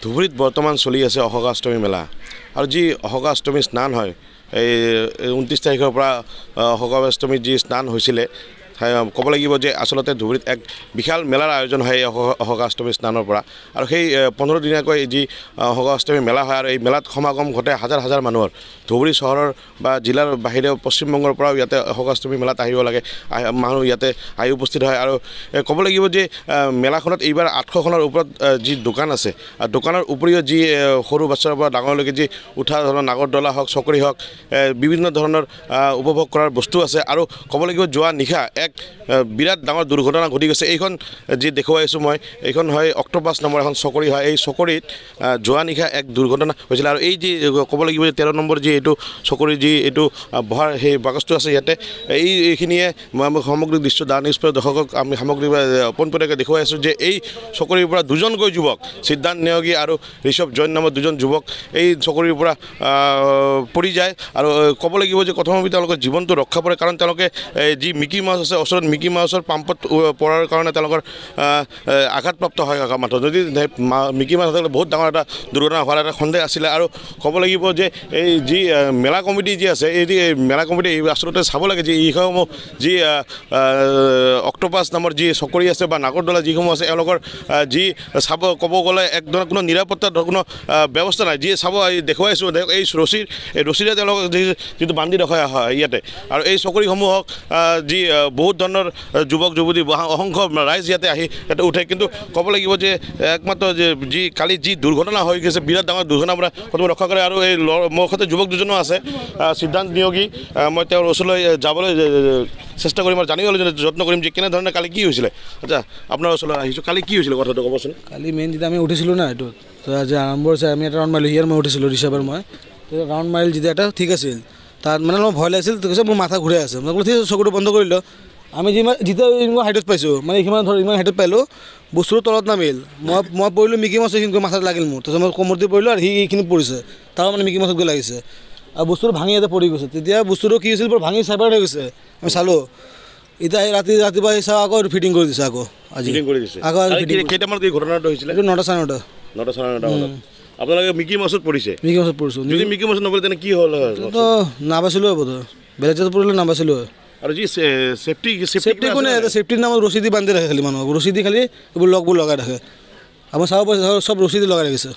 ধুবুৰীত বৰ্তমান চলি আছে অশোকাষ্টমী মেলা আৰু যি অশোকাষ্টমী স্নান হয় এই 29 তাৰিখৰ পৰা অশোকাষ্টমীৰ যি স্নান হৈছিলে ক'ব লাগিব যে আচলতে ধুবুৰীত এক বিশাল মেলাৰ আয়োজন হয় অশোকাষ্টমী স্নানৰ পৰা আৰু সেই 15 দিনীয়াকৈ যি অশোকাষ্টমী মেলা হয় আৰু এই মেলাত সমাগম ঘটে হাজাৰ হাজাৰ মানুহৰ ধুবুৰী চহৰৰ বা জিলাৰ বাহিৰে পশ্চিমবংগৰ পৰাও ইয়াতে অশোকাষ্টমী মেলাত আহিব লাগে মানুহ ইয়াতে আহি উপস্থিত হয় আৰু ক'ব লাগিব যে মেলাখনত এইবাৰ 800খনৰ ওপৰত যি দোকান আছে আৰু দোকানৰ উপৰিও যি সৰু বাচ্চাৰ পৰা ডাঙৰলৈকে যি উঠা ধৰণৰ নাগৰদলা হওক চকৰি হওক বিভিন্ন ধৰণৰ উপভোগ কৰাৰ বস্তু আছে আৰু ক'ব লাগিব যোৱা নিশা এক বিৰাট ডাঙৰ দুৰ্ঘটনা ঘটি গৈছে এইখন যি দেখুৱাইছোঁ মই এইখন হয় অক্টোপাছ নামৰ এখন চকৰি হয় এই চকৰিত যোৱা নিশা এক দুৰ্ঘটনা হৈছিল আৰু এই যি ক'ব লাগিব যে 13 নম্বৰ যি এইটো চকৰি যি এইটো বহাৰ সেই বাকচটো আছে ইয়াতে এইখিনিয়ে সামগ্ৰিক দৃশ্য দা নিউজ দৰ্শকক আমি সামগ্ৰিক পোনপটীয়াকৈ দেখুৱাই আছোঁ যে এই চকৰিৰ পৰা দুজনকৈ যুৱক সিদ্ধান্ত নেওগী আৰু ঋষভ জৈন নামৰ দুজন যুৱক এই চকৰিৰ পৰা পৰি যায় আৰু ক'ব লাগিব যে প্ৰথমতে তেওঁলোকৰ জীৱনটো ৰক্ষা পৰে কাৰণ তেওঁলোকে যি মিকি মাউছ আছে ওচৰত মিকি মাউছৰ পাম্পত পৰাৰ কাৰণে তেওঁলোকৰ আঘাতপ্ৰাপ্ত হয় মাত্ৰ যদি মিকি মাউছ থাকিলে বহুত ডাঙৰ এটা দুৰ্ঘটনা হোৱাৰ এটা সন্দেহ আছিলে আৰু ক'ব লাগিব যে এই যি মেলা কমিটি যি আছে এই মেলা কমিটি আচলতে চাব লাগে যে এইসমূহ যি অক্টোপাছ নামৰ যি চকৰি আছে বা নাগৰদলা যিসমূহ আছে এওঁলোকৰ যি চাব ক'ব গ'লে একদম কোনো নিৰাপত্তাৰ কোনো ব্যৱস্থা নাই যিয়ে চাব দেখুৱাইছোঁ এই ৰছীৰে তেওঁলোকক যিটো বান্ধি ৰখা হয় ইয়াতে আৰু এই চকৰিসমূহক যি বহুত ধৰণৰ যুৱক যুৱতী অসংখ্য ৰাইজ ইয়াতে আহি ইয়াতে উঠে কিন্তু ক'ব লাগিব যে একমাত্ৰ যে যি কালি যি দুৰ্ঘটনা হৈ গৈছে বিৰাট ডাঙৰ দুৰ্ঘটনাৰ পৰা প্ৰথমে ৰক্ষা কৰে আৰু এই মোৰ সৈতে যুৱক দুজনো আছে সিদ্ধান্ত নিয়োগী মই তেওঁৰ ওচৰলৈ যাবলৈ চেষ্টা কৰিম আৰু জানিবলৈ যত্ন কৰিম যে কেনেধৰণে কালি কি হৈছিলে আচ্ছা আপোনাৰ ওচৰলৈ আহিছোঁ কালি কি হৈছিলে কথাটো ক'বচোন কালি মেইন যেতিয়া আমি উঠিছিলোঁ না এইটো যে আৰম্ভ হৈছে আমি এটা ৰাউণ্ড মাৰিলোঁ হিয়াৰ মই উঠিছিলোঁ ঋষভৰ মই ৰাউণ্ড মাৰিল যেতিয়া এটা ঠিক আছিল তাত মানে অলপ ভয় লাগিছিল কৈছে মোৰ মাথা ঘূৰাই আছে মই ক'লো ঠিক আছে চকুটো বন্ধ কৰিলোঁ আমি যেতিয়া ইমান হাইটত পাইছোঁ মানে এইখিনি ধৰ ইমান হাইটত পালোঁ বস্তুটো তলত নামিল মই পৰিলোঁ মিকি মাছ এইখিনি মাথাত লাগিল মোৰ তাৰপিছত মই কোমৰতে পৰিলোঁ আৰু এইখিনি পৰিছে তাৰ মানে মিকি মাছত গৈ লাগিছে আৰু বস্তুটো ভাঙি ইয়াতে পৰি গৈছে তেতিয়া বস্তুটো কি হৈছিল ভাঙি চাইপাৰ হৈ গৈছে আমি চালোঁ এতিয়া ৰাতিপুৱা চাওঁ আকৌ ফিটিং কৰি দিছে আকৌ আজি আকৌ কেইটামান ঘটনাটো হৈছিলে 9টা চাৰে 9টা আপোনালোকে মিকি মাছত পৰিছে মিকি মাছত পৰিছোঁ যদি মিকি মাছত নপৰিলে তেনে কি হ'ল নাবাছিলোঁ হ'ব বেলেগ জেগাত পৰিলে নাবাছিলোঁ আৰু যি সেফটি কোনে সেফটিৰ নামত ৰছী দি বান্ধি ৰাখে খালি মানুহক ৰছী দি খালি এইবোৰ লগবোৰ লগাই ৰাখে আমাৰ চাব পাৰিছে চব ৰছী দি লগাই ৰাখিছে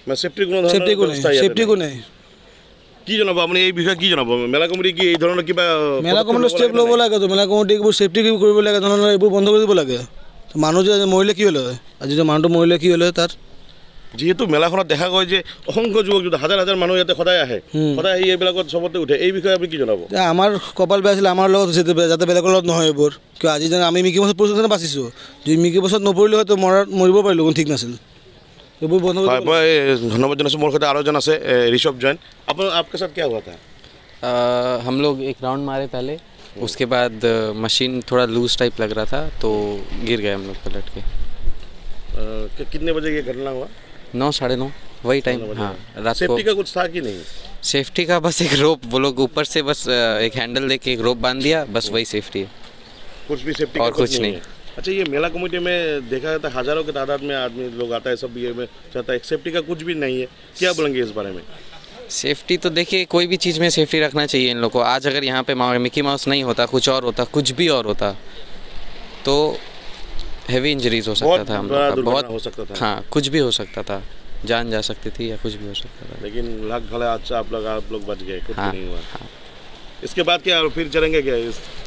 সেফটি কোনে কি জনাব আপুনি এই বিষয়ে কি জনাব মেলা কমিটি কি এই ধৰণৰ কিবা মেলা কমিটিৰ ষ্টেপ ল'ব লাগে মেলা কমিটি এইবোৰ সেফটি কৰিব লাগে ধৰণৰ এইবোৰ বন্ধ কৰি দিব লাগে মানুহ যে মৰিলে কি হ'লে আজি যে মানুহটো মৰিলে কি হ'লে তাত যিহেতু মেলাখনত দেখা গৈ যে অসংখ্য যুৱক হাজাৰ হাজাৰ মানুহ ইয়াতে সদায় আহে সদায় আহি এইবিলাকত চবতে উঠে এই বিষয়ে আপুনি কি জনাব আমাৰ কপাল বেয়া আছিলে আমাৰ লগত হৈছে যাতে বেলেগৰ লগত নহয় এইবোৰ কিয় আজি যেন আমি মিকি মাছত পৰিছোঁ বাচিছোঁ যদি মিকি মাছত নপৰিলে হয়তো মৰিব পাৰিলোঁ কোনো ঠিক নাছিল এইবোৰ বন্ধ হয় মই ধন্যবাদ জনাইছোঁ মোৰ সৈতে আৰু এজন আছে ঋষভ জৈন आपके साथ क्या हुआ था हम लोग एक राउंड मारे पहले उसके बाद मशीन थोड़ा लूज टाइप लग रहा था तो गिर गए हम लोग पलट के कितने बजे ये घटना हुआ 9 साढ़े 9 वही टाइम हाँ रात को सेफ्टी का कुछ था कि नहीं सेफ्टी का बस एक रोप वो लोग ऊपर से बस एक हैंडल देके एक रोप बांध दिया बस वही सेफ्टी है कुछ भी सेफ्टी और कुछ नहीं अच्छा ये मेला कमेटी में देखा जाता है हज़ारों की तादाद में आदमी लोग आता है सब ये में चाहता है सेफ्टी का कुछ भी नहीं है क्या बोलेंगे इस बारे में सेफ्टी तो देखिए कोई भी चीज़ में सेफ्टी रखना चाहिए इन लोग को आज अगर यहाँ पे मिकी माउस नहीं होता कुछ और होता कुछ भी और होता तो हैवी इंजरीज हो सकता था हम लोग का बहुत हो सकता था हाँ कुछ भी हो सकता था जान जा सकती थी या कुछ भी हो सकता था लेकिन लाख भले अच्छा आप लोग बच गए कुछ हाँ, नहीं हुआ हाँ। इसके बाद क्या फिर चलेंगे क्या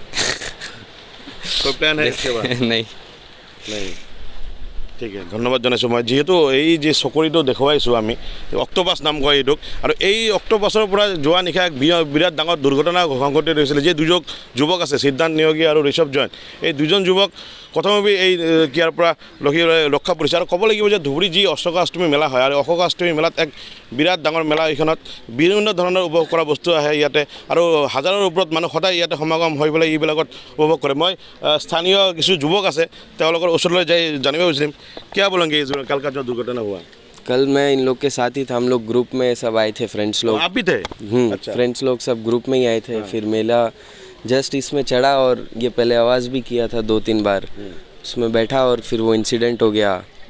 कोई प्लान है इसके बाद नहीं ঠিক আছে ধন্যবাদ জনাইছোঁ মই যিহেতু এই যে চকৰিটো দেখুৱাইছোঁ আমি অক্টোপাছ নাম কয় এইটোক আৰু এই অক্টোপাছৰ পৰা যোৱা নিশা এক বিৰাট ডাঙৰ দুৰ্ঘটনা সংঘটিত হৈছিলে যে দুজন যুৱক আছে সিদ্ধান্ত নিয়োগী আৰু ঋষভ জৈন এই দুজন যুৱক প্ৰথমে এই কিয়াৰ পৰা ৰক্ষা পৰিছে আৰু ক'ব লাগিব যে ধুবুৰী যি অশোকাষ্টমী মেলা হয় আৰু অশোকাষ্টমী মেলাত এক বিৰাট ডাঙৰ মেলা এইখনত বিভিন্ন ধৰণৰ উপভোগ কৰা বস্তু আহে ইয়াতে আৰু হাজাৰৰ ওপৰত মানুহ সদায় ইয়াতে সমাগম হৈ পেলাই এইবিলাকত উপভোগ কৰে মই স্থানীয় কিছু যুৱক আছে তেওঁলোকৰ ওচৰলৈ যাই জানিব বিচাৰিম क्या बोलेंगे इस कल का जो दुर्घटना हुआ कल मैं इन लोग के साथ ही था हम लोग ग्रुप में सब आए थे फ्रेंड्स लोग आप भी थे अच्छा। फ्रेंड्स लोग सब ग्रुप में ही आए थे फिर मेला जस्ट इसमें चढ़ा और ये पहले आवाज़ भी किया था 2-3 बार उसमें बैठा और फिर वो इंसिडेंट हो गया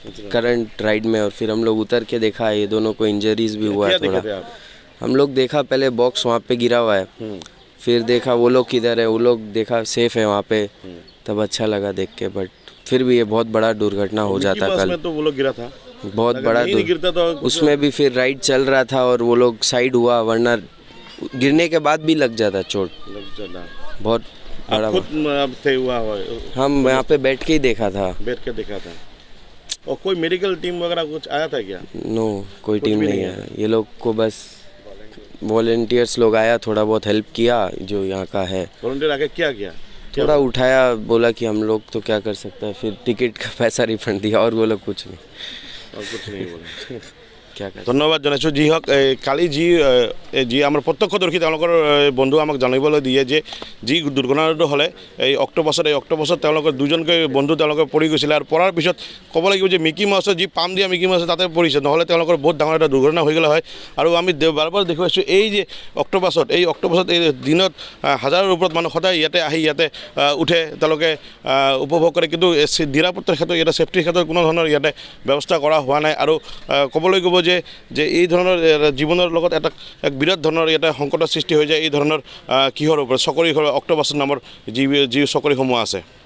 करंट राइड में, और फिर हम लोग उतर के देखा ये दोनों को इंजरीज भी हुआ है क्या देखे थे थोड़ा। आप? हम लोग देखा पहले बॉक्स वहाँ पे गिरा हुआ है, फिर देखा वो लोग किधर है, वो लोग देखा सेफ है वहाँ पे, तब अच्छा लगा देख के। बट फिर भी ये बहुत बड़ा दुर्घटना हो जाता मिकी माउस कल, में तो वो लोग गिरा था, बहुत अगर बड़ा नहीं गिरता तो उसमें भी फिर राइड चल रहा था और वो लोग साइड हुआ, वरना गिरने के बाद भी लग जाता चोट, लग जाता। बहुत बड़ा। आप खुद अब थे हुआ हम यहाँ पे बैठ के ही देखा था। बैठ के देखा था। और कोई मेडिकल टीम वगैरह कुछ आया था क्या? नो, कोई टीम भी नहीं नहीं है। ये लोग को बस वॉलेंटियर्स लोग आया, थोड़ा बहुत हेल्प किया जो यहाँ का है, वॉलंटियर आके क्या किया? थोड़ा उठाया, बोला कि हम लोग तो क्या कर सकते हैं, फिर टिकट का पैसा रिफंड दिया, और बोला कुछ नहीं, और कुछ नहीं बोला। क्या कर। ধন্যবাদ জনাইছোঁ। যি হওক কালি যি আমাৰ প্ৰত্যক্ষদৰ্শী তেওঁলোকৰ বন্ধু আমাক জানিবলৈ দিয়ে যে যি দুৰ্ঘটনাটো হ'লে এই অক্টোপাছত তেওঁলোকৰ দুজনকৈ বন্ধু তেওঁলোকে পৰি গৈছিলে, আৰু পৰাৰ পিছত ক'ব লাগিব যে মিকি মাউছৰ যি পাম দিয়া মিকি মাউছ তাতে পৰিছে, নহ'লে তেওঁলোকৰ বহুত ডাঙৰ এটা দুৰ্ঘটনা হৈ গ'লে হয়। আৰু আমি বাৰ বাৰ দেখুৱাইছোঁ এই যে অক্টোপাছত এই দিনত হাজাৰৰ ওপৰত মানুহ সদায় ইয়াতে আহি ইয়াতে উঠে, তেওঁলোকে উপভোগ কৰে, কিন্তু নিৰাপত্তাৰ ক্ষেত্ৰত ইয়াতে ছেফটিৰ ক্ষেত্ৰত কোনো ধৰণৰ ইয়াতে ব্যৱস্থা কৰা হোৱা নাই। আৰু ক'বলৈ গ'ব যে এই ধৰণৰ জীৱনৰ লগত এটা এক বিৰাট ধৰণৰ ইয়াতে সংকটৰ সৃষ্টি হৈ যায় এই ধৰণৰ কিহৰ ওপৰত, চকৰি অক্টোপাছ নামৰ যি চকৰিসমূহ আছে।